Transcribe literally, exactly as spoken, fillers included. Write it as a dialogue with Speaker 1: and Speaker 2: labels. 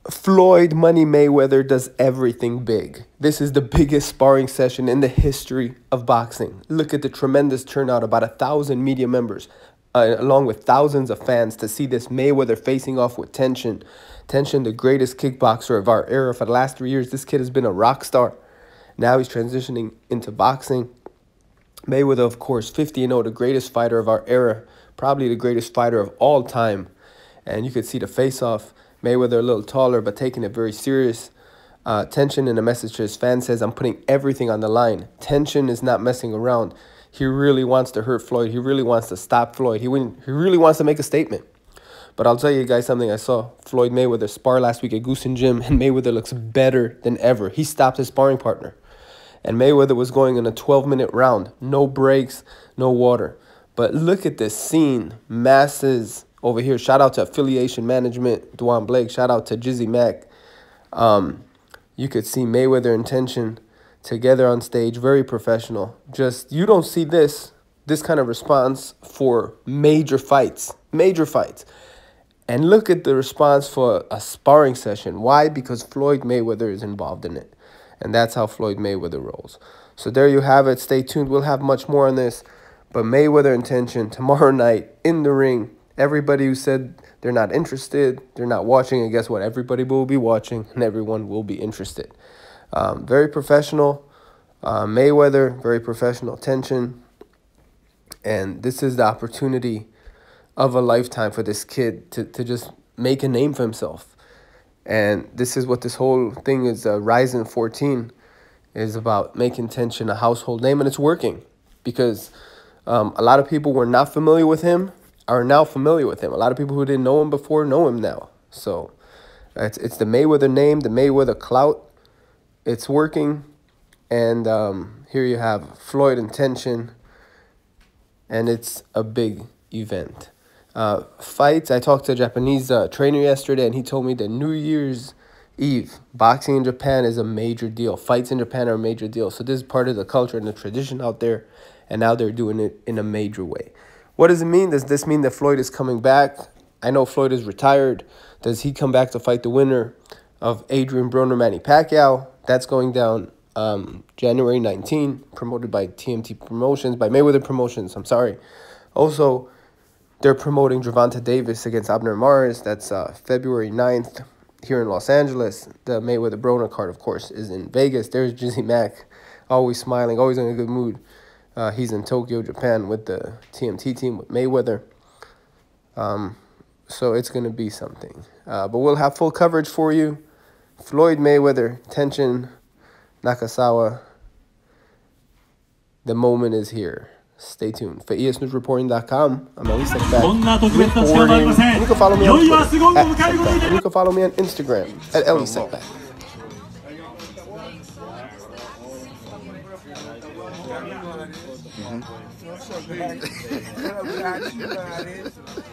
Speaker 1: Floyd Money Mayweather does everything big. This is the biggest sparring session in the history of boxing. Look at the tremendous turnout, about a thousand media members, uh, along with thousands of fans, to see this Mayweather facing off with Tenshin. Tenshin, the greatest kickboxer of our era. For the last three years, this kid has been a rock star. Now he's transitioning into boxing. Mayweather, of course, fifty and oh, the greatest fighter of our era, probably the greatest fighter of all time. And you could see the face-off. Mayweather a little taller, but taking it very serious. Uh, Tenshin, in a message to his fans, says, I'm putting everything on the line. Tenshin is not messing around. He really wants to hurt Floyd. He really wants to stop Floyd. He, wouldn't, he really wants to make a statement. But I'll tell you guys something. I saw Floyd Mayweather spar last week at Goosen Gym, and Mayweather looks better than ever. He stopped his sparring partner. And Mayweather was going in a twelve-minute round. No breaks, no water. But look at this scene. Masses over here. Shout out to Affiliation Management, Dwan Blake. Shout out to Jizzy Mack. Um, you could see Mayweather and Tenshin together on stage. Very professional. Just, you don't see this, this kind of response for major fights. Major fights. And look at the response for a sparring session. Why? Because Floyd Mayweather is involved in it. And that's how Floyd Mayweather rolls. So there you have it. Stay tuned. We'll have much more on this. But Mayweather and Tenshin tomorrow night in the ring. Everybody who said they're not interested, they're not watching, and guess what? Everybody will be watching, and everyone will be interested. Um, very professional. Uh, Mayweather, very professional. Tenshin. And this is the opportunity of a lifetime for this kid to, to just make a name for himself. And this is what this whole thing is, uh, Ryzen fourteen is about, making Tenshin a household name, and it's working. Because um, a lot of people were not familiar with him, are now familiar with him. A lot of people who didn't know him before know him now. So it's, it's the Mayweather name, the Mayweather clout. It's working. And um, here you have Floyd and Tenshin. And it's a big event. Uh, fights, I talked to a Japanese uh, trainer yesterday, and he told me that New Year's Eve, boxing in Japan is a major deal. Fights in Japan are a major deal. So this is part of the culture and the tradition out there, and now they're doing it in a major way. What does it mean? Does this mean that Floyd is coming back? I know Floyd is retired. Does he come back to fight the winner of Adrian Broner, Manny Pacquiao? That's going down um, January nineteenth, promoted by T M T Promotions, by Mayweather Promotions, I'm sorry. Also, they're promoting Gervonta Davis against Abner Mares. That's uh, February ninth here in Los Angeles. The Mayweather Broner card, of course, is in Vegas. There's Jizzy Mack, always smiling, always in a good mood. Uh, he's in Tokyo, Japan, with the T M T team, with Mayweather. Um, so it's going to be something. Uh, but we'll have full coverage for you. Floyd Mayweather, Tenshin Nakazawa. The moment is here. Stay tuned. For E S News Reporting dot com, I'm Eli Seckbach. Reporting. And you can follow me on Twitter, at Seckbach. And you can follow me on Instagram, at Eli Seckbach. Mm-hmm.